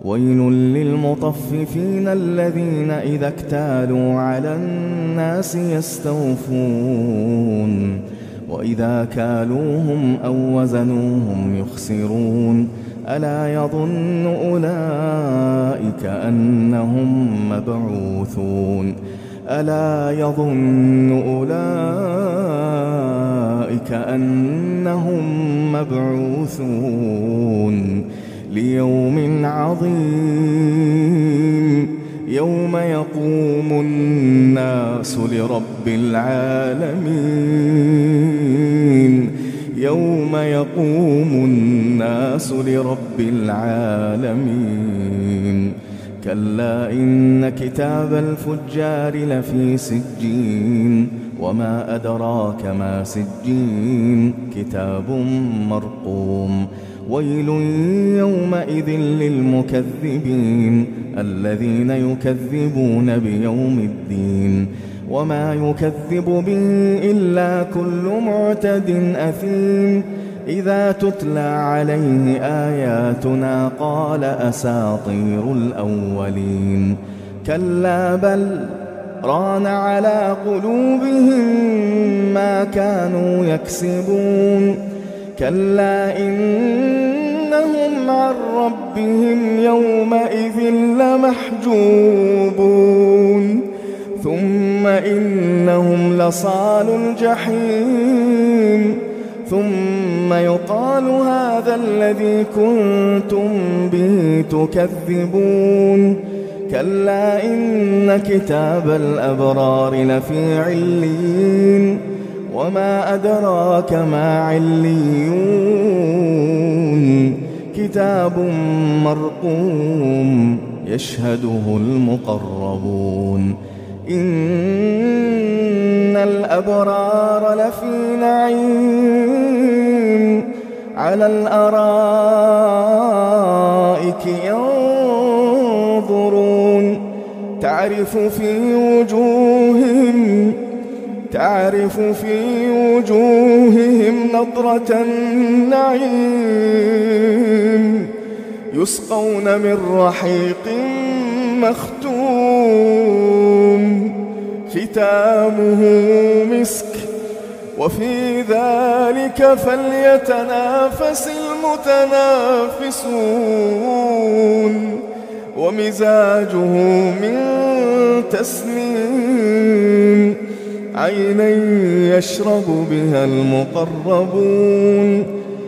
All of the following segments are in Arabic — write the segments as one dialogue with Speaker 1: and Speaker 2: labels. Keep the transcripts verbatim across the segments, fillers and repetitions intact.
Speaker 1: ويل للمطففين الذين إذا اكتالوا على الناس يستوفون وإذا كالوهم أو وزنوهم يخسرون ألا يظن أولئك أنهم مبعوثون ألا يظن أولئك أنهم مبعوثون ليوم عظيم يوم يقوم الناس لرب العالمين يوم يقوم الناس لرب العالمين كلا إن كتاب الفجار لفي سجين وما أدراك ما سجين كتاب مرقوم ويل يومئذ للمكذبين الذين يكذبون بيوم الدين وما يكذب به إلا كل معتد أثيم إذا تتلى عليه آياتنا قال أساطير الأولين كلا بل ران على قلوبهم ما كانوا يكسبون كلا إنهم عن ربهم يومئذ لمحجوبون ثم إنهم لصال الجحيم ثم يقال هذا الذي كنتم به تكذبون كلا إن كتاب الأبرار لفي عليين وما أدراك ما عليون كتاب مرقوم يشهده المقربون إن الأبرار لفي نعيم على الأرائك ينظرون تعرف في وجوههم تعرف في وجوههم نضرة النعيم يسقون من رحيق مختوم ختامه مسك وفي ذلك فليتنافس المتنافسون ومزاجه من تسنيم عينا يشرب بها المقربون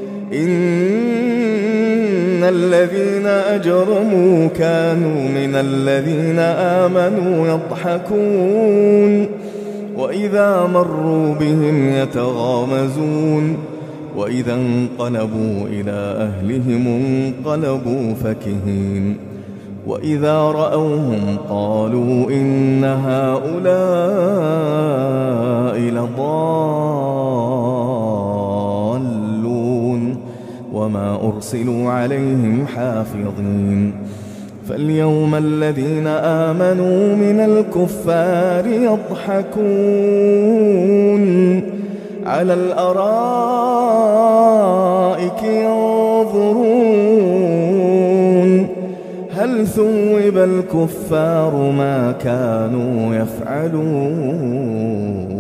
Speaker 1: إن الذين أجرموا كانوا من الذين آمنوا يضحكون وإذا مروا بهم يتغامزون وإذا انقلبوا إلى أهلهم انقلبوا فكهين وإذا رأوهم قالوا إن هؤلاء لضالون وما أرسلوا عليهم حافظين فاليوم الذين آمنوا من الكفار يضحكون على الأرائك ينظرون هل ثوب الكفار ما كانوا يفعلون.